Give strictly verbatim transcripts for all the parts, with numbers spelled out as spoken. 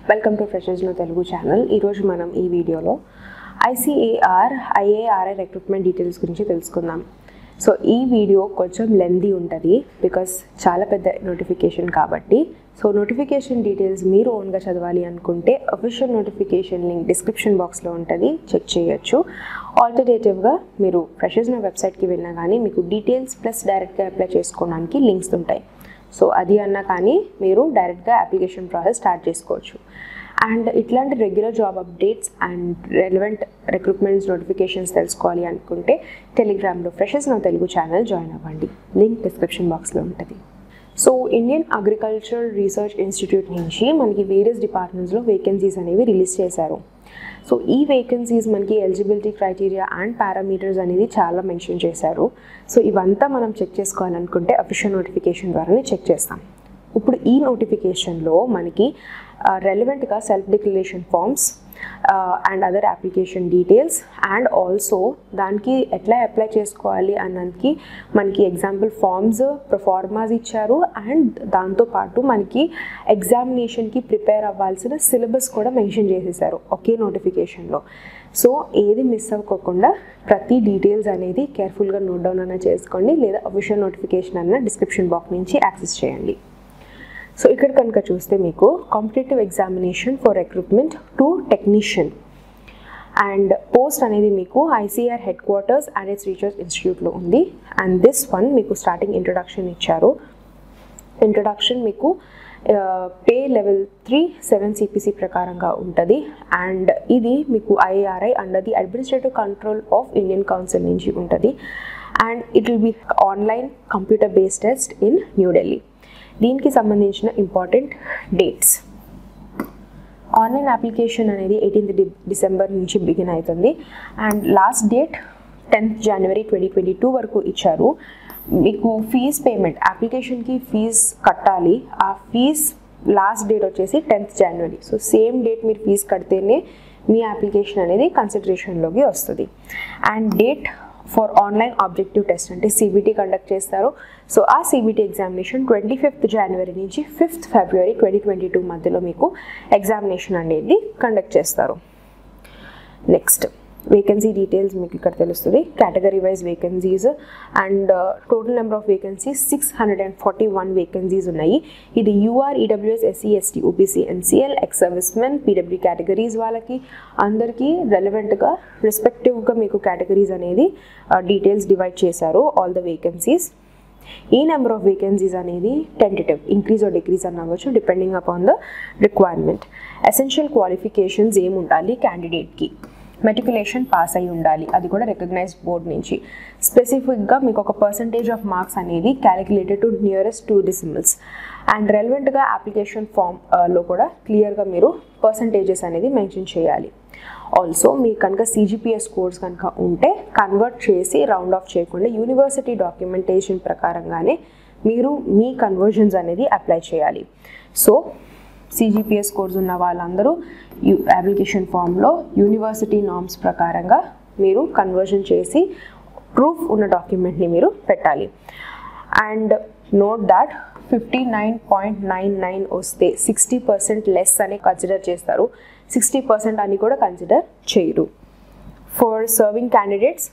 Welcome to freshers now Telugu channel. ఈరోజు మనం ఈ వీడియోలో ఐసీఏఆర్ ఐఏఆర్ఐ రిక్రూట్మెంట్ డీటెయిల్స్ గురించి తెలుసుకుందాం. సో ఈ వీడియో కొంచెం లెందీ ఉంటుంది బికాస్ చాలా పెద్ద నోటిఫికేషన్ కాబట్టి. సో నోటిఫికేషన్ డీటెయిల్స్ మీరు ఓన్గా చదవాలి అనుకుంటే అఫీషియల్ నోటిఫికేషన్ లింక్ డిస్క్రిప్షన్ బాక్స్లో ఉంటుంది, చెక్ చేయొచ్చు. ఆల్టర్నేటివ్గా మీరు ఫ్రెషర్స్ నో వెబ్సైట్కి వెళ్ళినా కానీ మీకు డీటెయిల్స్ ప్లస్ డైరెక్ట్గా అప్లై చేసుకోవడానికి లింక్స్ ఉంటాయి. సో అది అన్నా కానీ మీరు డైరెక్ట్గా అప్లికేషన్ ప్రాసెస్ స్టార్ట్ చేసుకోవచ్చు. అండ్ ఇట్లాంటి regular job updates and relevant recruitments notifications తెలుసుకోవాలి అనుకుంటే టెలిగ్రామ్లో freshers now Telugu channel join అవ్వండి, లింక్ డిస్క్రిప్షన్ బాక్స్లో ఉంటుంది. So Indian agricultural research institute నుంచి మనకి వేరియస్ డిపార్ట్మెంట్స్లో వేకెన్సీస్ అనేవి రిలీజ్ చేశారు. సో ఈ వేకెన్సీస్ మనకి ఎలిజిబిలిటీ క్రైటీరియా అండ్ పారామీటర్స్ అనేది చాలా మెన్షన్ చేశారు. సో ఇవంతా మనం చెక్ చేసుకోవాలనుకుంటే అఫీషియల్ నోటిఫికేషన్ ద్వారానే చెక్ చేస్తాం. ఇప్పుడు ఈ నోటిఫికేషన్లో మనకి రెలవెంట్గా self declaration forms and other application details and also దానికి ఎట్లా అప్లై చేసుకోవాలి అన్నదానికి మనకి ఎగ్జాంపుల్ ఫామ్స్ ప్రొఫార్మాస్ ఇచ్చారు. అండ్ దాంతోపాటు మనకి ఎగ్జామినేషన్కి ప్రిపేర్ అవ్వాల్సిన సిలబస్ కూడా మెన్షన్ చేసేసారు ఒకే నోటిఫికేషన్లో. సో ఏది మిస్ అవ్వకుండా ప్రతి డీటెయిల్స్ అనేది కేర్ఫుల్గా నోట్ డౌన్ అన్న చేసుకోండి, లేదా అఫీషియల్ నోటిఫికేషన్ అన్న డిస్క్రిప్షన్ బాక్స్ నుంచి యాక్సెస్ చేయండి. సో ఇక్కడ కనుక చూస్తే మీకు competitive examination for recruitment to technician and post అనేది మీకు ICR head quarters and its research ఇన్స్టిట్యూట్లో ఉంది. అండ్ దిస్ వన్ మీకు స్టార్టింగ్ ఇంట్రొడక్షన్ ఇచ్చారు. ఇంట్రొడక్షన్ మీకు pay level three seven CPC ప్రకారంగా ఉంటుంది. అండ్ ఇది మీకు IARI under the administrative control of Indian council నుంచి ఉంటుంది. And it will be online computer based test in New Delhi. దీనికి సంబంధించిన ఇంపార్టెంట్ డేట్స్, ఆన్లైన్ అప్లికేషన్ అనేది ఎయిటీన్త్ డి డిసెంబర్ నుంచి బిగిన్ అవుతుంది. And last date tenth January twenty twenty two వరకు ఇచ్చారు. మీకు ఫీజ్ పేమెంట్, అప్లికేషన్కి ఫీజ్ కట్టాలి. ఆ ఫీజ్ లాస్ట్ డేట్ వచ్చేసి tenth January. So same date మీరు ఫీజ్ కడితేనే మీ అప్లికేషన్ అనేది కన్సిడరేషన్లోకి వస్తుంది. And date for online objective test అంటే సిబిటీ కండక్ట్ చేస్తారు. సో ఆ CBT examination twenty fifth January నుంచి ఫిఫ్త్ ఫిబ్రవరి ట్వంటీ ట్వంటీ టూ మధ్యలో మీకు ఎగ్జామినేషన్ అనేది కండక్ట్ చేస్తారు. నెక్స్ట్ వేకెన్సీ డీటెయిల్స్ మీకు ఇక్కడ తెలుస్తుంది. Category wise vacancies and total number of vacancies six hundred and forty one vacancies ఉన్నాయి. ఇది UR, EWS, SC, ST, OBC, NCL, ex service men, PW categories వాళ్ళకి అందరికీ రెలవెంట్గా రెస్పెక్టివ్గా మీకు కేటగిరీస్ అనేది డీటెయిల్స్ డివైడ్ చేశారు ఆల్ ద వేకెన్సీస్. ఈ నెంబర్ ఆఫ్ వేకెన్సీస్ అనేది టెంటేటివ్, ఇంక్రీజ్ ఆర్ డిక్రీజ్ అని అవ్వచ్చు depending upon the requirement. Essential qualifications ఏమి ఉండాలి క్యాండిడేట్కి, మెట్రికులేషన్ పాస్ అయి ఉండాలి, అది కూడా రికగ్నైజ్డ్ బోర్డ్ నుంచి. స్పెసిఫిక్గా మీకు ఒక పర్సంటేజ్ ఆఫ్ మార్క్స్ అనేది calculated to nearest two decimals. And రెలవెంట్గా అప్లికేషన్ ఫామ్లో కూడా క్లియర్గా మీరు పర్సంటేజెస్ అనేది మెన్షన్ చేయాలి. ఆల్సో మీకు కనుక సిజిపిఎస్ స్కోర్స్ కనుక ఉంటే కన్వర్ట్ చేసి రౌండ్ ఆఫ్ చేయకుండా యూనివర్సిటీ డాక్యుమెంటేషన్ ప్రకారంగానే మీరు మీ కన్వర్జన్స్ అనేది అప్లై చేయాలి. సో సిజిపిఎస్ స్కోర్స్ ఉన్న వాళ్ళందరూ యూ అప్లికేషన్ ఫామ్లో యూనివర్సిటీ నార్మ్స్ ప్రకారంగా మీరు కన్వర్షన్ చేసి ప్రూఫ్ ఉన్న డాక్యుమెంట్ని మీరు పెట్టాలి. And note that fifty nine point nine nine వస్తే సిక్స్టీ పర్సెంట్ లెస్ అని కన్సిడర్ చేస్తారు, సిక్స్టీ పర్సెంట్ అని కూడా కన్సిడర్ చేయరు. For serving candidates,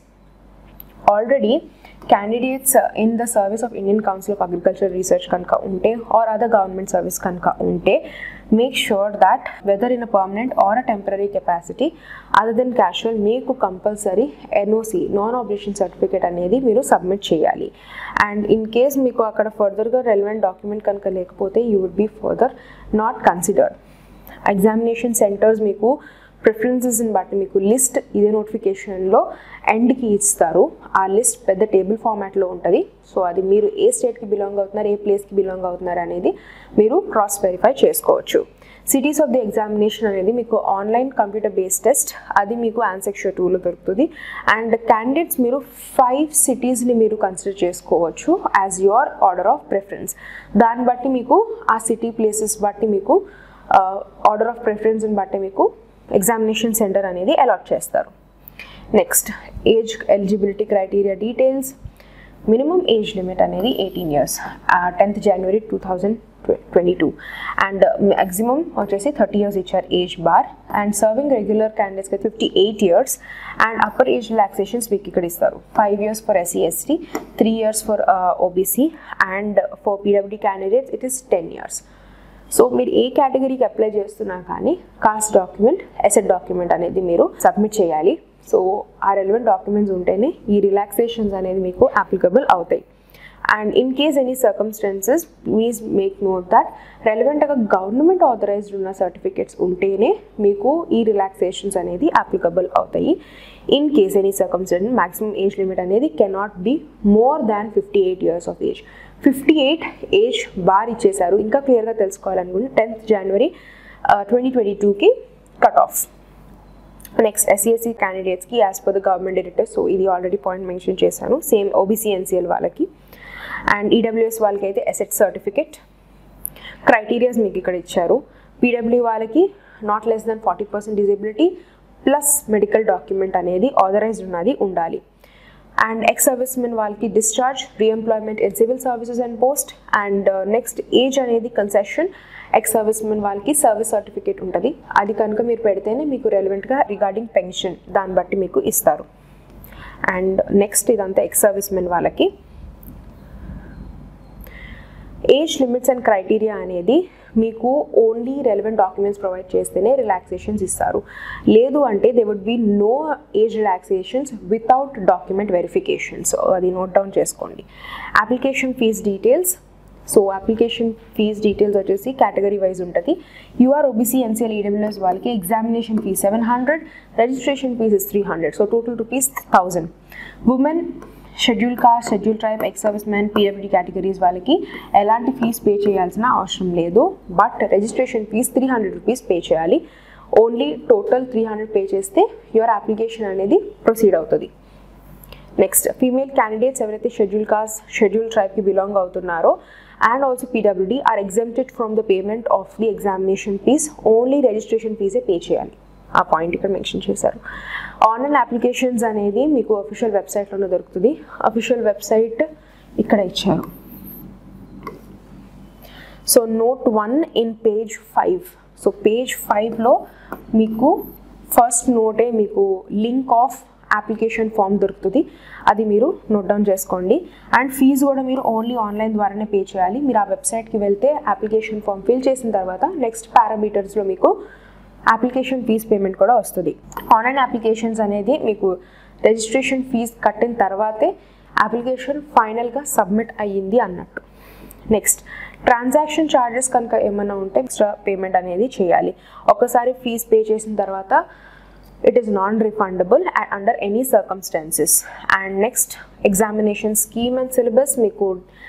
already candidates in the service of Indian council of agriculture research కనుక ఉంటే ఆర్ అదర్ గవర్నమెంట్ సర్వీస్ కనుక ఉంటే make sure that whether in a permanent or a temporary capacity other than casual మీకు compulsory NOC non objection certificate అనేది మీరు submit చేయాలి. And in case మీకు అక్కడ ఫర్దర్గా రెలవెంట్ డాక్యుమెంట్ కనుక లేకపోతే you would be further not considered. Examination centres మీకు ప్రిఫరెన్సెస్ని బట్టి మీకు లిస్ట్ ఇదే నోటిఫికేషన్లో ఎండ్కి ఇస్తారు. ఆ లిస్ట్ పెద్ద టేబుల్ ఫార్మాట్లో ఉంటుంది. సో అది మీరు ఏ స్టేట్కి బిలాంగ్ అవుతున్నారు, ఏ ప్లేస్కి బిలాంగ్ అవుతున్నారు అనేది మీరు క్రాస్ వెరిఫై చేసుకోవచ్చు. సిటీస్ ఆఫ్ ది ఎగ్జామినేషన్ అనేది మీకు ఆన్లైన్ కంప్యూటర్ బేస్డ్ టెస్ట్, అది మీకు ఆన్సెక్షర్ టూలో దొరుకుతుంది. అండ్ క్యాండిడేట్స్ మీరు ఫైవ్ సిటీస్ని మీరు కన్సిడర్ చేసుకోవచ్చు as your order of preference. దాన్ని బట్టి మీకు ఆ సిటీ ప్లేసెస్ బట్టి మీకు ఆర్డర్ ఆఫ్ ప్రిఫరెన్స్ని బట్టి మీకు ఎగ్జామినేషన్ సెంటర్ అనేది అలాట్ చేస్తారు. Next age eligibility criteria details, minimum age limit అనేది eighteen years tenth January two thousand twenty two and maximum వచ్చేసి థర్టీ ఇయర్స్ ఇచ్చారు age bar and serving regular క్యాండిడేట్స్కి fifty eight years and upper age relaxations మీకు ఇక్కడ ఇస్తారు five years for SC ST three years for OBC and for PWD candidates it is ten years. So మీరు ఏ కేటగిరీకి apply చేస్తున్నా కానీ cost document asset document అనేది మీరు సబ్మిట్ చేయాలి. సో ఆ రెలవెంట్ డాక్యుమెంట్స్ ఉంటేనే ఈ రిలాక్సేషన్స్ అనేది మీకు అప్లికబుల్ అవుతాయి. And in case any circumstances please make note that రెలవెంట్గా గవర్నమెంట్ ఆథరైజ్డ్ ఉన్న సర్టిఫికేట్స్ ఉంటేనే మీకు ఈ రిలాక్సేషన్స్ అనేది అప్లికబుల్ అవుతాయి. In case any circumstance maximum age limit అనేది cannot be more than fifty eight years of age. Fifty eight age bar ఇచ్చేసారు. ఇంకా క్లియర్గా తెలుసుకోవాలనుకుంటే టెన్త్ జనవరి ట్వంటీ ట్వంటీ టూకి cut off. Next SC SC క్యాండిడేట్స్కి as per the government director, so ఇది already point mention చేశాను. Same OBC NCL వాళ్ళకి and EWS వాళ్ళకి అయితే ఎసెట్ సర్టిఫికెట్ క్రైటీరియాస్ మీకు ఇక్కడ ఇచ్చారు. పీడబ్ల్యూ వాళ్ళకి not less than forty percent disability plus medical document అనేది ఆథరైజ్డ్ ఉన్నది ఉండాలి. అండ్ ఎక్స్ సర్వీస్ మెన్ వాళ్ళకి discharge reemployment in civil services and post and next age అనేది కన్సెషన్. ఎక్స్ సర్వీస్ మెన్ వాళ్ళకి సర్వీస్ సర్టిఫికేట్ ఉంటుంది, అది కనుక మీరు పెడితేనే మీకు రెలవెంట్గా రిగార్డింగ్ పెన్షన్ దాన్ని బట్టి మీకు ఇస్తారు. అండ్ నెక్స్ట్ ఇదంతా ఎక్స్ సర్వీస్ మెన్ వాళ్ళకి ఏజ్ లిమిట్స్ అండ్ క్రైటీరియా అనేది మీకు ఓన్లీ రెలవెంట్ డాక్యుమెంట్స్ ప్రొవైడ్ చేస్తేనే రిలాక్సేషన్స్ ఇస్తారు. లేదు అంటే they would be no age relaxations without document verifications. అది నోట్ డౌన్ చేసుకోండి. Application fee details. So application fee details వచ్చేసి కేటగిరీ వైజ్ ఉంటుంది. యూఆర్ ఓబీసీ ఎన్సీఎల్ ఈడబ్ల్యూఎస్ వాళ్ళకి examination fee seven hundred registration fee is three hundred so total rupees thousand. Women schedule caste schedule tribe ex service men పీడబ్ల్యూడీ categories వాళ్ళకి ఎలాంటి fee pay చేయాల్సిన అవసరం లేదు, but registration fee three hundred rupees pay చేయాలి. Only total three hundred pay చేస్తే your application అనేది proceed అవుతుంది. నెక్స్ట్ ఫీమేల్ క్యాండిడేట్స్ ఎవరైతే షెడ్యూల్ కాస్ట్ షెడ్యూల్ ట్రైబ్కి బిలాంగ్ అవుతున్నారో అండ్ ఆల్సో పీడబ్ల్యూడీ are exempted from the payment of the examination fee. Only registration ఫీజే pay చేయాలి. ఆ పాయింట్ ఇక్కడ మెన్షన్ చేశారు. ఆన్లైన్ అప్లికేషన్స్ అనేది మీకు అఫీషియల్ వెబ్సైట్లోనే దొరుకుతుంది. అఫీషియల్ వెబ్సైట్ ఇక్కడ ఇచ్చారు. So note one in page five. So page ఫైవ్లో మీకు ఫస్ట్ నోటే మీకు లింక్ ఆఫ్ అప్లికేషన్ ఫామ్ దొరుకుతుంది, అది మీరు నోట్ డౌన్ చేసుకోండి. అండ్ ఫీజు కూడా మీరు ఓన్లీ ఆన్లైన్ ద్వారానే పే చేయాలి. మీరు ఆ వెబ్సైట్కి వెళ్తే అప్లికేషన్ ఫామ్ ఫిల్ చేసిన తర్వాత నెక్స్ట్ పారామీటర్స్లో మీకు అప్లికేషన్ ఫీజ్ పేమెంట్ కూడా వస్తుంది. ఆన్లైన్ అప్లికేషన్స్ అనేది మీకు రిజిస్ట్రేషన్ ఫీజ్ కట్టిన తర్వాతే అప్లికేషన్ ఫైనల్గా సబ్మిట్ అయ్యింది అన్నట్టు. నెక్స్ట్ ట్రాన్సాక్షన్ ఛార్జెస్ కనుక ఏమైనా ఉంటే ఎక్స్ట్రా పేమెంట్ అనేది చేయాలి. ఒకసారి ఫీజ్ పే చేసిన తర్వాత it is non refundable under any circumstances. And next examination scheme and syllabus మీకు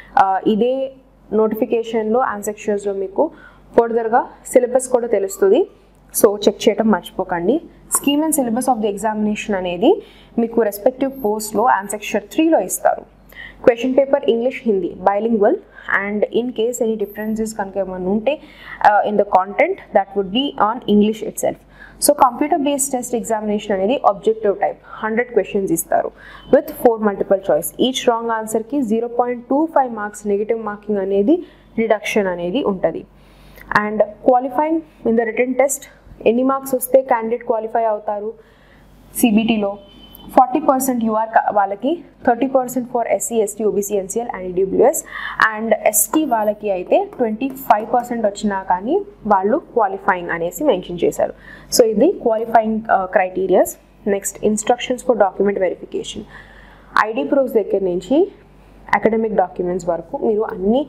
ఇదే నోటిఫికేషన్లో అండ్ సెక్షన్స్లో మీకు ఫర్దర్గా సిలబస్ కూడా తెలుస్తుంది. సో చెక్ చేయడం మర్చిపోకండి. Scheme and syllabus of the examination అనేది మీకు రెస్పెక్టివ్ పోస్ట్లో ఆన్సర్ సెక్షన్ త్రీలో ఇస్తారు. Question paper English Hindi bilingual and in case any differences కనుక ఏమైనా ఉంటే in the content that would be on English itself. So computer based test examination అనేది objective type hundred questions ఇస్తారు with four multiple choice. Each wrong ఆన్సర్కి zero point two five marks negative marking అనేది reduction అనేది ఉంటుంది. And qualifying in the written test ఎన్ని మార్క్స్ వస్తే candidate qualify అవుతారు సిబిటీలో? ఫార్టీ పర్సెంట్ యూఆర్ వాళ్ళకి, thirty percent for SC ST OBC NCL and EWS. And ST వాళ్ళకి అయితే ట్వంటీ ఫైవ్ పర్సెంట్ వచ్చినా కానీ వాళ్ళు క్వాలిఫైయింగ్ అనేసి మెన్షన్ చేశారు. సో ఇది qualifying criterias. Next instructions for document verification. ID proofs దగ్గర నుంచి అకాడమిక్ డాక్యుమెంట్స్ వరకు మీరు అన్నీ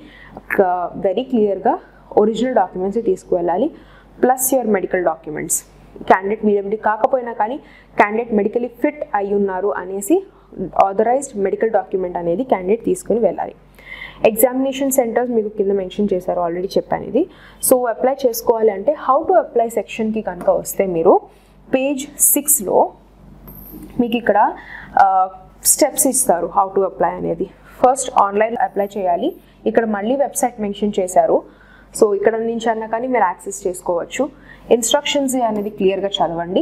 వెరీ క్లియర్గా ఒరిజినల్ డాక్యుమెంట్స్ తీసుకువెళ్ళాలి, plus your medical documents. Candidate బీడబ్ల్యూడీ కాకపోయినా కానీ క్యాండిడేట్ మెడికలీ ఫిట్ అయి ఉన్నారు అనేసి ఆథరైజ్డ్ మెడికల్ డాక్యుమెంట్ అనేది క్యాండిడేట్ తీసుకుని వెళ్ళాలి. ఎగ్జామినేషన్ సెంటర్స్ మీకు కింద మెన్షన్ చేశారు, ఆల్రెడీ చెప్పాను ఇది. సో అప్లై చేసుకోవాలి అంటే హౌ టు అప్లై సెక్షన్కి కనుక వస్తే మీరు పేజ్ సిక్స్లో మీకు ఇక్కడ స్టెప్స్ ఇస్తారు హౌ టు అప్లై అనేది. ఫస్ట్ ఆన్లైన్ అప్లై చేయాలి. ఇక్కడ మళ్ళీ వెబ్సైట్ మెన్షన్ చేశారు. సో ఇక్కడ నుంచి అన్నా కానీ మీరు యాక్సెస్ చేసుకోవచ్చు. ఇన్స్ట్రక్షన్స్ అనేది క్లియర్గా చదవండి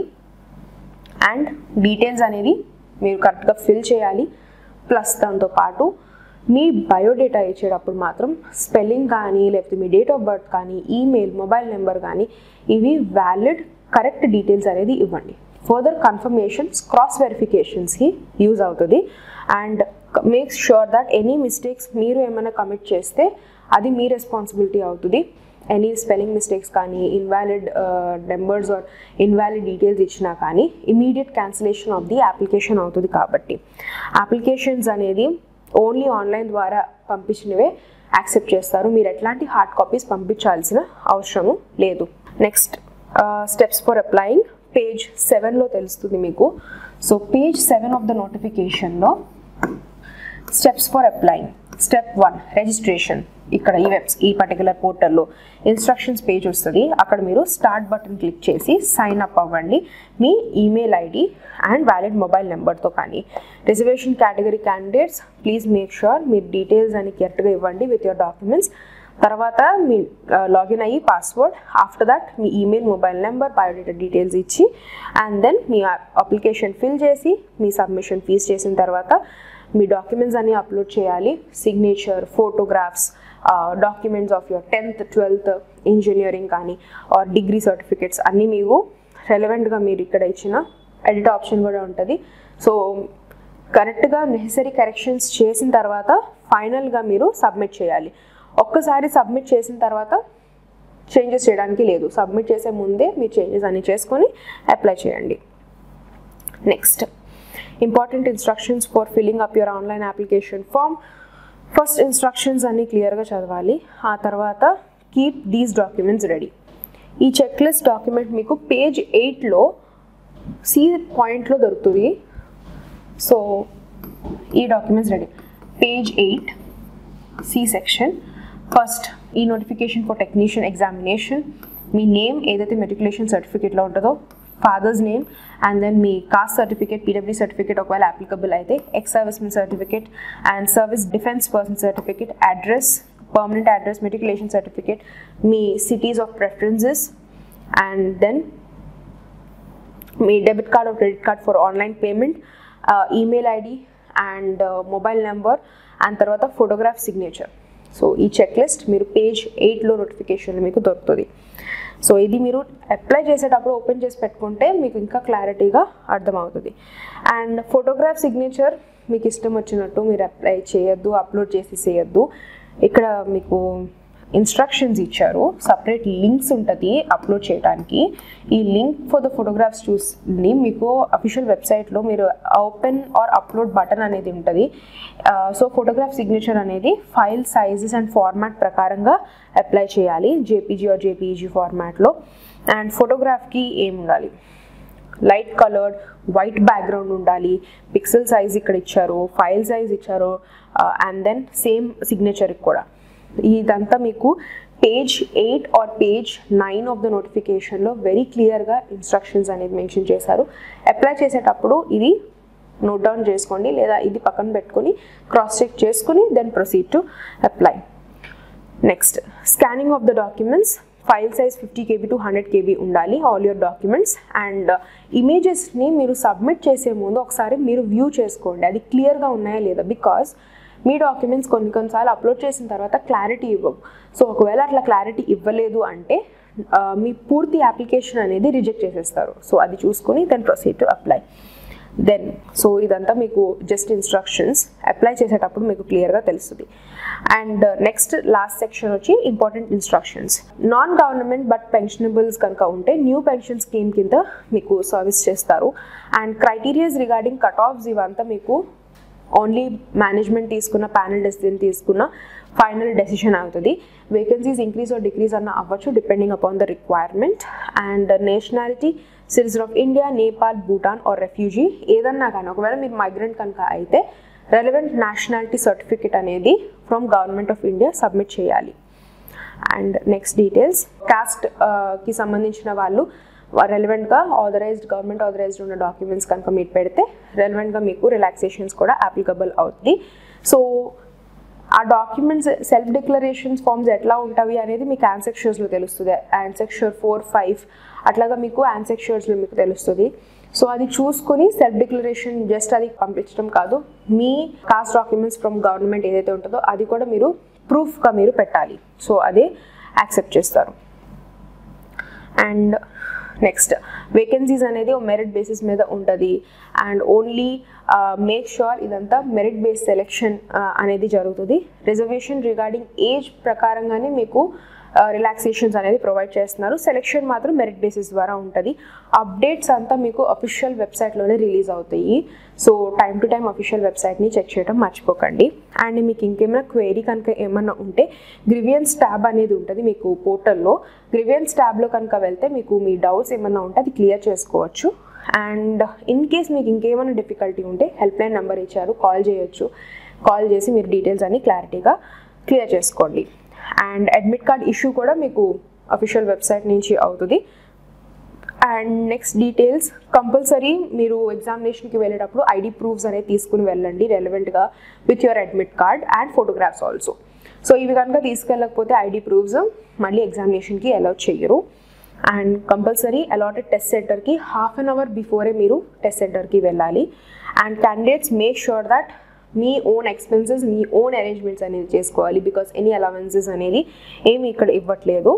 అండ్ డీటెయిల్స్ అనేది మీరు కరెక్ట్గా ఫిల్ చేయాలి. ప్లస్ దాంతోపాటు మీ బయోడేటా ఇచ్చేటప్పుడు మాత్రం స్పెల్లింగ్ కానీ లేకపోతే మీ డేట్ ఆఫ్ బర్త్ కానీ ఈమెయిల్ మొబైల్ నెంబర్ కానీ ఇవి వ్యాలిడ్ కరెక్ట్ డీటెయిల్స్ అనేది ఇవ్వండి. ఫర్దర్ కన్ఫర్మేషన్స్ క్రాస్ వెరిఫికేషన్స్కి యూజ్ అవుతుంది. And make sure that any mistakes మీరు ఏమైనా కమిట్ చేస్తే అది మీ రెస్పాన్సిబిలిటీ అవుతుంది. ఎనీ స్పెల్లింగ్ మిస్టేక్స్ కానీ invalid numbers or invalid details ఇచ్చినా కానీ immediate cancellation of the application అవుతుంది. కాబట్టి అప్లికేషన్స్ అనేది ఓన్లీ ఆన్లైన్ ద్వారా పంపించినవే యాక్సెప్ట్ చేస్తారు. మీరు ఎట్లాంటి హార్డ్ కాపీస్ పంపించాల్సిన అవసరము లేదు. Next steps for applying page సెవెన్లో తెలుస్తుంది మీకు. So page seven of the నోటిఫికేషన్లో steps for applying step one registration. ఇక్కడ ఈ వెబ్స్ ఈ పర్టికులర్ పోర్టల్లో ఇన్స్ట్రక్షన్స్ పేజ్ వస్తుంది. అక్కడ మీరు స్టార్ట్ బటన్ క్లిక్ చేసి సైన్ అప్ అవ్వండి మీ email ID and valid mobile నెంబర్తో. కానీ reservation category candidates please make sure మీరు డీటెయిల్స్ అని కరెక్ట్గా ఇవ్వండి విత్ యువర్ డాక్యుమెంట్స్. తర్వాత మీ లాగిన్ అయ్యి పాస్వర్డ్, ఆఫ్టర్ దట్ మీ email mobile number biodata details ఇచ్చి అండ్ దెన్ మీ అప్లికేషన్ ఫిల్ చేసి మీ సబ్మిషన్ ఫీజ్ చేసిన తర్వాత మీ డాక్యుమెంట్స్ అన్ని అప్లోడ్ చేయాలి. Signature, photographs, documents of your tenth twelfth engineering కానీ ఆర్ డిగ్రీ సర్టిఫికేట్స్ అన్నీ మీకు రెలవెంట్గా మీరు ఇక్కడ ఇచ్చిన ఎడిట్ ఆప్షన్ కూడా ఉంటుంది. సో కరెక్ట్గా నెసరీ కరెక్షన్స్ చేసిన తర్వాత ఫైనల్గా మీరు సబ్మిట్ చేయాలి. ఒక్కసారి సబ్మిట్ చేసిన తర్వాత చేంజెస్ చేయడానికి లేదు. సబ్మిట్ చేసే ముందే మీరు చేంజెస్ అన్నీ చేసుకొని అప్లై చేయండి. Next important instructions for filling up your online application form. First instructions అన్నీ క్లియర్గా చదవాలి. ఆ తర్వాత కీప్ దీస్ డాక్యుమెంట్స్ రెడీ. ఈ చెక్ లిస్ట్ డాక్యుమెంట్ మీకు పేజ్ ఎయిట్లో సి పాయింట్లో దొరుకుతుంది. సో ఈ documents ready. Page eight C section. First ఈ నోటిఫికేషన్ ఫర్ టెక్నీషియన్ ఎగ్జామినేషన్. మీ నేమ్ ఏదైతే మెట్రికులేషన్ సర్టిఫికేట్లో ఉంటుందో ఫాదర్స్ నేమ్ అండ్ దెన్ మీ కాస్ట్ సర్టిఫికేట్, పీడబ్ల్యూ సర్టిఫికేట్ ఒకవేళ అప్లికబుల్ అయితే, ex servicemen certificate and service defence person certificate, address, permanent address, matriculation certificate, మీ cities of preferences and then మీ debit card or credit card for online payment, email ID and mobile number and తర్వాత photograph signature. So ఈ check list మీరు page ఎయిట్లో notification మీకు దొరుకుతుంది. So ఇది మీరు అప్లై చేసేటప్పుడు ఓపెన్ చేసి పెట్టుకుంటే మీకు ఇంకా క్లారిటీగా అర్థమవుతుంది. అండ్ ఫోటోగ్రాఫ్ సిగ్నేచర్ మీకు ఇష్టం వచ్చినట్టు మీరు అప్లై చేయొద్దు, అప్లోడ్ చేసి చేయొద్దు. ఇక్కడ మీకు ఇన్స్ట్రక్షన్స్ ఇచ్చారు, సపరేట్ లింక్స్ ఉంటుంది అప్లోడ్ చేయడానికి. ఈ లింక్ ఫర్ ద ఫోటోగ్రాఫ్స్ చూసి మీకు అఫీషియల్ వెబ్సైట్లో మీరు ఓపెన్ ఆర్ అప్లోడ్ బటన్ అనేది ఉంటుంది. సో ఫోటోగ్రాఫ్ సిగ్నేచర్ అనేది ఫైల్ సైజెస్ అండ్ ఫార్మాట్ ప్రకారంగా అప్లై చేయాలి, జేపీజీ ఆర్ జేపీఈజీ ఫార్మాట్లో. అండ్ ఫోటోగ్రాఫ్కి ఏం ఉండాలి, లైట్ కలర్డ్ వైట్ బ్యాక్గ్రౌండ్ ఉండాలి, పిక్సెల్ సైజ్ ఇక్కడ ఇచ్చారు, ఫైల్ సైజ్ ఇచ్చారు అండ్ దెన్ సేమ్ సిగ్నేచర్కి కూడా. ఇదంతా మీకు page eight or page nine of the నోటిఫికేషన్లో వెరీ క్లియర్గా ఇన్స్ట్రక్షన్స్ అనేది మెన్షన్ చేశారు. అప్లై చేసేటప్పుడు ఇది నోట్ డౌన్ చేసుకోండి లేదా ఇది పక్కన పెట్టుకొని క్రాస్ చెక్ చేసుకుని then proceed to apply. Next scanning of the documents. File size fifty KB to hundred KB ఉండాలి ఆల్ యువర్ డాక్యుమెంట్స్. అండ్ ఇమేజెస్ని మీరు సబ్మిట్ చేసే ముందు ఒకసారి మీరు వ్యూ చేసుకోండి అది క్లియర్గా ఉన్నాయా లేదా. బికాస్ మీ డాక్యుమెంట్స్ కొన్ని కొన్నిసార్లు అప్లోడ్ చేసిన తర్వాత క్లారిటీ ఇవ్వవు. సో ఒకవేళ అట్లా క్లారిటీ ఇవ్వలేదు అంటే మీ పూర్తి అప్లికేషన్ అనేది రిజెక్ట్ చేసేస్తారు. సో అది చూసుకొని then proceed to apply. Then so ఇదంతా మీకు జస్ట్ ఇన్స్ట్రక్షన్స్, అప్లై చేసేటప్పుడు మీకు క్లియర్గా తెలుస్తుంది. అండ్ నెక్స్ట్ లాస్ట్ సెక్షన్ వచ్చి important instructions. Non government but pensionables కనుక ఉంటే న్యూ పెన్షన్ స్కీమ్ కింద మీకు సర్వీస్ చేస్తారు. And criterias regarding cut offs ఇవంతా మీకు ఓన్లీ మేనేజ్మెంట్ తీసుకున్న ప్యానల్ డెసిజన్ తీసుకున్న ఫైనల్ డెసిషన్ అవుతుంది. వేకెన్సీస్ ఇంక్రీజ్ ఆర్ డిక్రీజ్ అన్న అవ్వచ్చు depending upon the requirement. And nationality citizen of India, Nepal, Bhutan or refugee ఏదన్నా కానీ ఒకవేళ మీరు మైగ్రెంట్ కనుక అయితే రెలవెంట్ నేషనాలిటీ సర్టిఫికేట్ అనేది from government of India submit చేయాలి. అండ్ నెక్స్ట్ డీటెయిల్స్, కాస్ట్కి సంబంధించిన వాళ్ళు రెలవెంట్గా ఆథరైజ్డ్ గవర్నమెంట్ ఆథరైజ్డ్ ఉన్న డాక్యుమెంట్స్ కనుక మీరు పెడితే రెలవెంట్గా మీకు రిలాక్సేషన్స్ కూడా అప్లికబుల్ అవుతుంది. సో ఆ డాక్యుమెంట్స్ సెల్ఫ్ డిక్లరేషన్స్ ఫామ్స్ ఎట్లా ఉంటాయి అనేది మీకు యాన్సెక్షర్స్లో తెలుస్తుంది. యాన్సెక్షర్ ఫోర్ ఫైవ్ అట్లాగా మీకు యాన్సెక్షర్స్లో మీకు తెలుస్తుంది. సో అది చూసుకొని సెల్ఫ్ డిక్లరేషన్ జస్ట్ అది పంపించడం కాదు, మీ కాస్ట్ డాక్యుమెంట్స్ ఫ్రమ్ గవర్నమెంట్ ఏదైతే ఉంటుందో అది కూడా మీరు ప్రూఫ్గా మీరు పెట్టాలి. సో అదే యాక్సెప్ట్ చేస్తారు. అండ్ నెక్స్ట్ వేకెన్సీస్ అనేది మెరిట్ బేసిస్ మీద ఉంటుంది. అండ్ ఓన్లీ మేక్ షూర్ ఇదంతా మెరిట్ బేస్డ్ సెలెక్షన్ అనేది జరుగుతుంది. రిజర్వేషన్ రిగార్డింగ్ ఏజ్ ప్రకారంగానే మీకు రిలాక్సేషన్స్ అనేది ప్రొవైడ్ చేస్తున్నారు. సెలెక్షన్ మాత్రం మెరిట్ బేసిస్ ద్వారా ఉంటుంది. అప్డేట్స్ అంతా మీకు అఫీషియల్ వెబ్సైట్లోనే రిలీజ్ అవుతాయి. So time to time official వెబ్సైట్ని చెక్ చేయడం మర్చిపోకండి. అండ్ మీకు ఇంకేమైనా క్వైరీ కనుక ఏమన్నా ఉంటే గ్రీవియన్స్ ట్యాబ్ అనేది ఉంటుంది మీకు పోర్టల్లో. గ్రీవియన్స్ ట్యాబ్లో కనుక వెళ్తే మీకు మీ డౌట్స్ ఏమన్నా ఉంటే అది క్లియర్ చేసుకోవచ్చు. అండ్ ఇన్ కేస్ మీకు ఇంకేమైనా డిఫికల్టీ ఉంటే హెల్ప్ లైన్ నెంబర్ ఇచ్చారు, కాల్ చేయొచ్చు. కాల్ చేసి మీరు డీటెయిల్స్ అన్ని క్లారిటీగా క్లియర్ చేసుకోండి. అండ్ అడ్మిట్ కార్డ్ ఇష్యూ కూడా మీకు అఫీషియల్ వెబ్సైట్ నుంచి అవుతుంది. అండ్ నెక్స్ట్ డీటెయిల్స్, కంపల్సరీ మీరు ఎగ్జామినేషన్కి వెళ్ళేటప్పుడు ఐడి ప్రూఫ్స్ అనేది తీసుకుని వెళ్ళండి రెలవెంట్గా with your admit card and photographs also. So ఇవి కనుక తీసుకెళ్ళకపోతే ఐడి ప్రూఫ్స్ మళ్ళీ ఎగ్జామినేషన్కి అలౌ చేయరు. అండ్ కంపల్సరీ అలాటెడ్ టెస్ట్ సెంటర్కి హాఫ్ అన్ అవర్ బిఫోరే మీరు టెస్ట్ సెంటర్కి వెళ్ళాలి. And candidates make sure that మీ ఓన్ ఎక్స్పెన్సెస్ మీ ఓన్ అరేంజ్మెంట్స్ అనేది చేసుకోవాలి. బికాస్ ఎనీ అలవెన్సెస్ అనేది ఏమి ఇక్కడ ఇవ్వట్లేదు.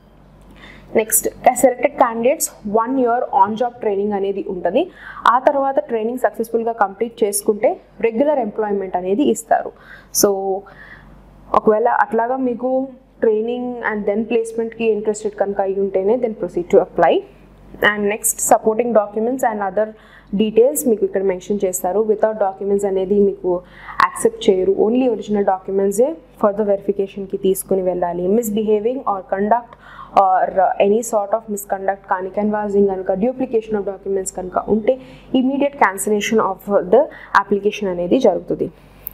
Next selected candidates one year on job training అనేది ఉంటుంది. ఆ తర్వాత ట్రైనింగ్ సక్సెస్ఫుల్గా కంప్లీట్ చేసుకుంటే రెగ్యులర్ ఎంప్లాయ్మెంట్ అనేది ఇస్తారు. సో ఒకవేళ అట్లాగా మీకు ట్రైనింగ్ అండ్ దెన్ ప్లేస్మెంట్కి ఇంట్రెస్టెడ్ కనుక అయి ఉంటేనే then proceed to apply. And next supporting documents and other details మీకు ఇక్కడ మెన్షన్ చేస్తారు. వితౌట్ డాక్యుమెంట్స్ అనేది మీకు యాక్సెప్ట్ చేయరు. ఓన్లీ ఒరిజినల్ డాక్యుమెంట్సే ఫర్దర్ వెరిఫికేషన్కి తీసుకుని వెళ్ళాలి. Misbehaving or conduct or any sort of misconduct కానీ కన్వాజింగ్ కనుక డ్యూప్లికేషన్ ఆఫ్ డాక్యుమెంట్స్ కనుక ఉంటే immediate cancellation of the application అనేది జరుగుతుంది.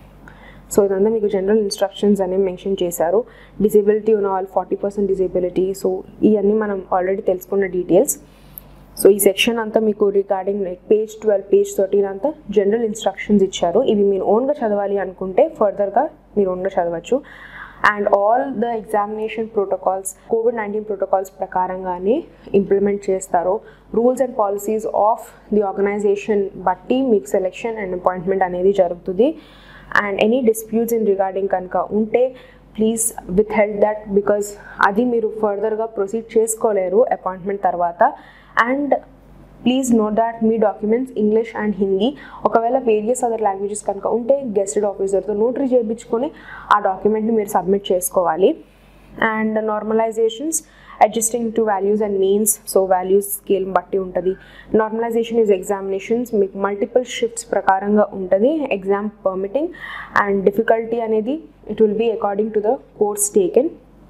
సో ఇదంతా మీకు జనరల్ ఇన్స్ట్రక్షన్స్ అనేవి మెన్షన్ చేశారు. డిసేబిలిటీ ఉన్న వాళ్ళు ఫార్టీ పర్సెంట్ డిసేబిలిటీ, సో ఇవన్నీ మనం ఆల్రెడీ తెలుసుకున్న డీటెయిల్స్. సో ఈ సెక్షన్ అంతా మీకు regarding like page twelve page thirteen అంతా జనరల్ ఇన్స్ట్రక్షన్స్ ఇచ్చారు. ఇవి మీరు ఓన్గా చదవాలి అనుకుంటే ఫర్దర్గా మీరు ఓన్గా చదవచ్చు. And all the examination protocols COVID nineteen protocols ప్రకారంగానే ఇంప్లిమెంట్ చేస్తారు. Rules and policies of the organisation బట్టి మీకు సెలెక్షన్ అండ్ అపాయింట్మెంట్ అనేది జరుగుతుంది. And any disputes in regarding కనుక ఉంటే please with help that, because అది మీరు ఫర్దర్గా ప్రొసీడ్ చేసుకోలేరు అపాయింట్మెంట్ తర్వాత. అండ్ ప్లీజ్ నోట్ దాట్ మీ డాక్యుమెంట్స్ ఇంగ్లీష్ అండ్ హిందీ, ఒకవేళ వేరియస్ అదర్ లాంగ్వేజెస్ కనుక ఉంటే గెస్టెడ్ ఆఫీసర్తో నోటరీ చేయించుకొని ఆ డాక్యుమెంట్ని మీరు సబ్మిట్ చేసుకోవాలి. And normalizations adjusting to values and means, so values scale బట్టి ఉంటుంది. నార్మలైజేషన్ ఈజ్ ఎగ్జామినేషన్స్ మీకు మల్టిపుల్ షిఫ్ట్స్ ప్రకారంగా ఉంటుంది ఎగ్జామ్ పర్మిటింగ్. అండ్ డిఫికల్టీ అనేది it will be according to the course taken.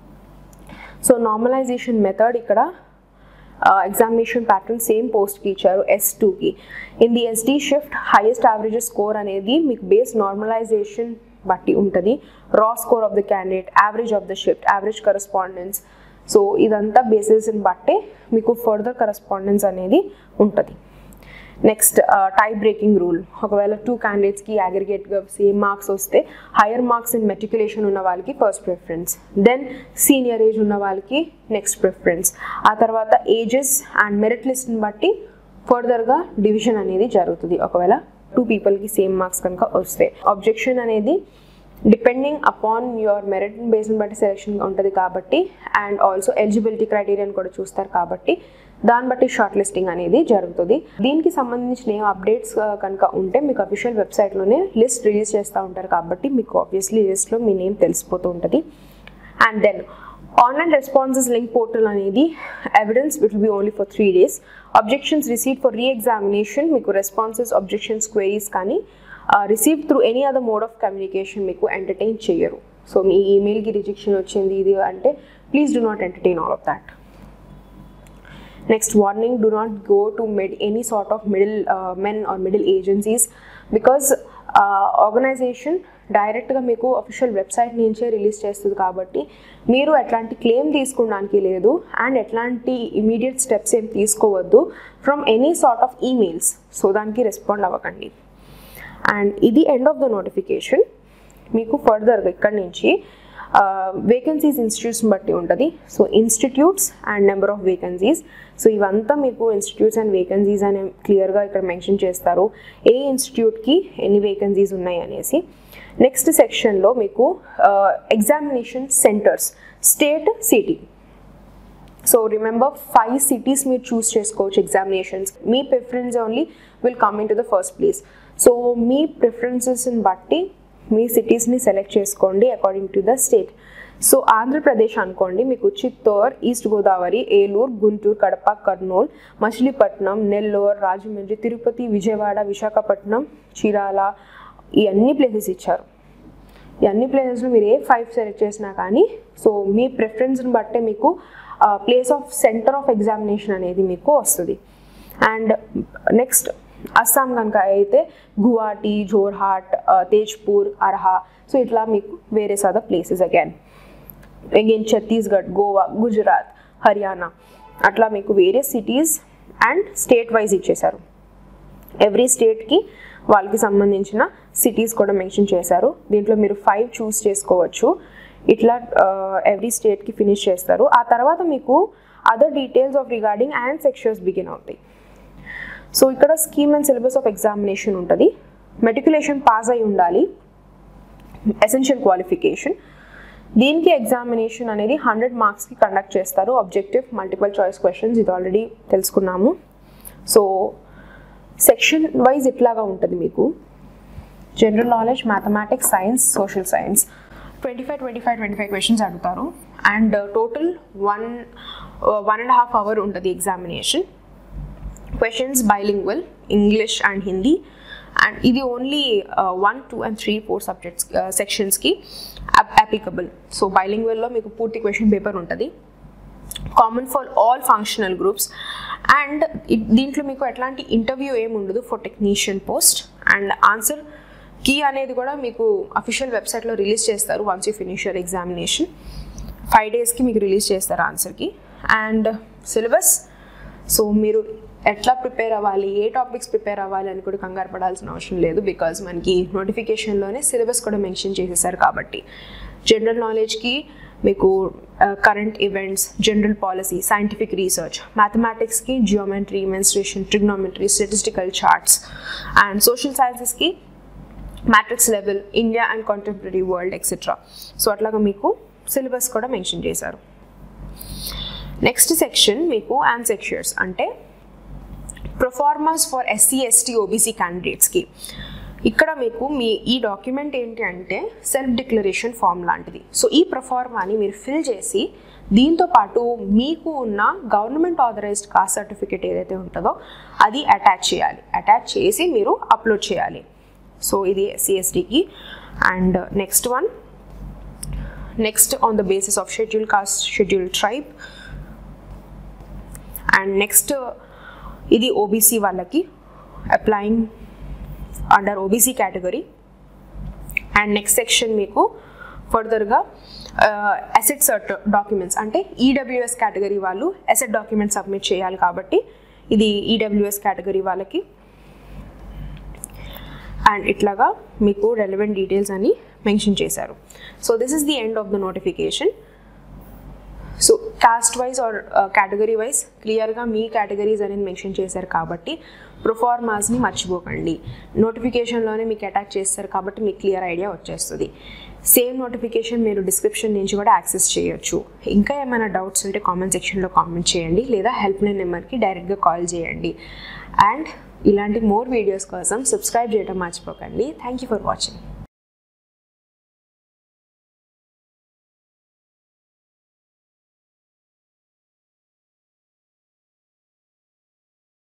So normalization method ఇక్కడ examination pattern same పోస్ట్కి ఇచ్చారు S టూకి. In the SD shift highest average score అనేది మీకు బేస్ నార్మలైజేషన్ బట్టి ఉంటుంది. Raw score of the candidate, average of the shift, average correspondence, so ఇదంతా బేసిస్ని బట్టే మీకు ఫర్దర్ కరస్పాండెన్స్ అనేది ఉంటుంది. నెక్స్ట్ టై బ్రేకింగ్ రూల్, ఒకవేళ టూ క్యాండిడేట్స్కి అగ్రిగేట్గా సేమ్ మార్క్స్ వస్తే హయ్యర్ మార్క్స్ ఇన్ మెట్రికులేషన్ ఉన్న వాళ్ళకి first preference, then senior age ఉన్న వాళ్ళకి నెక్స్ట్ ప్రిఫరెన్స్. ఆ తర్వాత ఏజెస్ అండ్ మెరిట్ లిస్ట్ని బట్టి ఫర్దర్గా డివిజన్ అనేది జరుగుతుంది ఒకవేళ టూ పీపుల్కి సేమ్ మార్క్స్ కనుక వస్తే. అబ్జెక్షన్ అనేది డిపెండింగ్ అపాన్ యువర్ మెరిట్ బేస్ని బట్టి సెలెక్షన్ ఉంటుంది కాబట్టి, అండ్ ఆల్సో ఎలిజిబిలిటీ క్రైటీరియాని కూడా చూస్తారు కాబట్టి దాన్ని బట్టి షార్ట్ లిస్టింగ్ అనేది జరుగుతుంది. దీనికి సంబంధించిన ఏ అప్డేట్స్ కనుక ఉంటే మీకు అఫీషియల్ వెబ్సైట్లోనే లిస్ట్ రిలీజ్ చేస్తూ ఉంటారు కాబట్టి మీకు ఆబ్వియస్లీ లిస్ట్లో మీ నేమ్ తెలిసిపోతూ ఉంటుంది. And then online responses link portal అనేది evidence will be only for three days. Objections receive for re examination మీకు రెస్పాన్సెస్, అబ్జెక్షన్స్, క్వైరీస్ కానీ receive through any other mode of communication మీకు ఎంటర్టైన్ చేయరు. So మీ ఈమెయిల్కి rejection వచ్చింది ఇది అంటే please do not entertain all of that. Next warning, do not go to med any sort of middle uh, men or middle agencies because uh, organization డైరెక్ట్గా మీకు official website నుంచే release చేస్తుంది కాబట్టి మీరు ఎట్లాంటి క్లెయిమ్ తీసుకోవడానికి లేదు అండ్ ఎట్లాంటి ఇమీడియట్ స్టెప్స్ ఏం తీసుకోవద్దు from any sort of emails. So దానికి రెస్పాండ్ అవ్వకండి. అండ్ ఇది ఎండ్ ఆఫ్ ద నోటిఫికేషన్. మీకు ఫర్దర్గా ఇక్కడ నుంచి వేకెన్సీస్ ఇన్స్టిట్యూట్స్ని బట్టి ఉంటుంది. So institutes and number of vacancies. So ఇవంతా మీకు ఇన్స్టిట్యూట్స్ అండ్ వేకెన్సీస్ అనే క్లియర్గా ఇక్కడ మెన్షన్ చేస్తారు, ఏ ఇన్స్టిట్యూట్కి ఎన్ని వేకెన్సీస్ ఉన్నాయి అనేసి. నెక్స్ట్ సెక్షన్లో మీకు examination centres, state, city. So remember five cities మీరు చూస్ చేసుకోవచ్చు ఎగ్జామినేషన్స్. మీ preference only will come in to the first place. So మీ ప్రిఫరెన్సెస్ని బట్టి మీ సిటీస్ని సెలెక్ట్ చేసుకోండి according to the state. So Andhra Pradesh అనుకోండి, మీకు చిత్తూర్, ఈస్ట్ గోదావరి, ఏలూరు, గుంటూరు, కడప, కర్నూలు, మచిలీపట్నం, నెల్లూరు, రాజమండ్రి, తిరుపతి, విజయవాడ, విశాఖపట్నం, చీరాల, ఈ అన్ని ప్లేసెస్ ఇచ్చారు. ఈ అన్ని ప్లేసెస్లో మీరు ఏ ఫైవ్ సెలెక్ట్ చేసినా కానీ సో మీ ప్రిఫరెన్స్ని బట్టే మీకు place of centre of examination అనేది మీకు వస్తుంది. అండ్ నెక్స్ట్ అస్సాం కనుక అయితే గువాహటి, జోర్హాట్, తేజ్పూర్, అర్హా. సో ఇట్లా మీకు వేరే other places again again Chhattisgarh, Goa, Gujarat, Haryana, అట్లా మీకు వేరే సిటీస్ అండ్ స్టేట్ వైజ్ ఇచ్చేశారు. ఎవ్రీ స్టేట్కి వాళ్ళకి సంబంధించిన సిటీస్ కూడా మెన్షన్ చేశారు. దీంట్లో మీరు ఫైవ్ చూస్ చేసుకోవచ్చు. ఇట్లా ఎవ్రీ స్టేట్కి ఫినిష్ చేస్తారు. ఆ తర్వాత మీకు other details of regarding and sections begin అవుతాయి. సో ఇక్కడ scheme and syllabus of examination ఉంటుంది. మెట్రికులేషన్ పాస్ అయి ఉండాలి, ఎసెన్షియల్ క్వాలిఫికేషన్. దీనికి ఎగ్జామినేషన్ అనేది హండ్రెడ్ మార్క్స్కి కండక్ట్ చేస్తారు. ఆబ్జెక్టివ్, మల్టిపుల్ చాయిస్ క్వశ్చన్స్, ఇది ఆల్రెడీ తెలుసుకున్నాము. సో సెక్షన్ వైజ్ ఇట్లాగా ఉంటుంది మీకు. General knowledge, mathematics, science, social science, twenty five twenty five twenty five questions అడుగుతారు. And total one one and half hour ఉంటుంది examination. Questions bilingual, English and Hindi. And ఇది only one two and three four subjects సెక్షన్స్కి applicable. So బైలింగ్వల్లో మీకు పూర్తి question paper ఉంటుంది, common for all functional groups. And దీంట్లో మీకు ఎట్లాంటి ఇంటర్వ్యూ ఏమి ఉండదు for technician post. And answer key అనేది కూడా మీకు అఫీషియల్ వెబ్సైట్లో రిలీజ్ చేస్తారు. Once you finish your examination five డేస్కి మీకు రిలీజ్ చేస్తారు ఆన్సర్కి. అండ్ సిలబస్, సో మీరు ఎట్లా ప్రిపేర్ అవ్వాలి, ఏ టాపిక్స్ ప్రిపేర్ అవ్వాలి అని కూడా కంగారు పడాల్సిన అవసరం లేదు, బికాజ్ మనకి నోటిఫికేషన్లోనే సిలబస్ కూడా మెన్షన్ చేసేసారు. కాబట్టి జనరల్ నాలెడ్జ్కి మీకు current events, general policy, scientific research. మ్యాథమెటిక్స్కి geometry, mensuration, trigonometry, statistical charts. And social సైన్సెస్కి matrix level, India and contemporary world etcetera. So అట్లాగా మీకు సిలబస్ కూడా మెన్షన్ చేశారు. నెక్స్ట్ సెక్షన్ మీకు యాన్సెక్షర్స్, అంటే proformas for SC, ST, OBC క్యాండిడేట్స్కి. ఇక్కడ మీకు మీ ఈ డాక్యుమెంట్ ఏంటి అంటే సెల్ఫ్ డిక్లరేషన్ ఫామ్ లాంటిది. సో ఈ ప్రొఫార్మాని మీరు ఫిల్ చేసి దీంతో పాటు మీకు ఉన్న గవర్నమెంట్ ఆథరైజ్డ్ కాస్ట్ సర్టిఫికేట్ ఏదైతే ఉంటుందో అది అటాచ్ చేయాలి. అటాచ్ చేసి మీరు అప్లోడ్ చేయాలి. సో ఇది ఎస్సీ, ఎస్టీకి. And next one, next on the basis of schedule caste, schedule tribe. And next ఇది ఓబీసీ వాళ్ళకి, applying under OBC category. And next section మీకు ఫర్దర్గా అసెట్ సర్ట్ డాక్యుమెంట్స్, అంటే ఈడబ్ల్యూఎస్ కేటగిరీ వాళ్ళు అసెట్ డాక్యుమెంట్స్ సబ్మిట్ చేయాలి కాబట్టి ఇది ఈడబ్ల్యూఎస్ కేటగిరీ వాళ్ళకి. అండ్ ఇట్లాగా మీకు రెలవెంట్ డీటెయిల్స్ అని మెన్షన్ చేశారు. So this is the end of the notification. So caste wise or category wise క్లియర్గా మీ కేటగిరీస్ అనేది మెన్షన్ చేశారు కాబట్టి ప్రొఫార్మాస్ని మర్చిపోకండి. నోటిఫికేషన్లోనే మీకు అటాచ్ చేస్తారు కాబట్టి మీకు క్లియర్ ఐడియా వచ్చేస్తుంది. సేమ్ నోటిఫికేషన్ మీరు డిస్క్రిప్షన్ నుంచి కూడా యాక్సెస్ చేయొచ్చు. ఇంకా ఏమైనా డౌట్స్ ఉంటే కామెంట్ సెక్షన్లో కామెంట్ చేయండి, లేదా హెల్ప్ లైన్ నెంబర్కి డైరెక్ట్గా కాల్ చేయండి. అండ్ ఇలాంటి మోర్ వీడియోస్ కోసం సబ్స్క్రైబ్ చేయడం మర్చిపోకండి. Thank you for watching.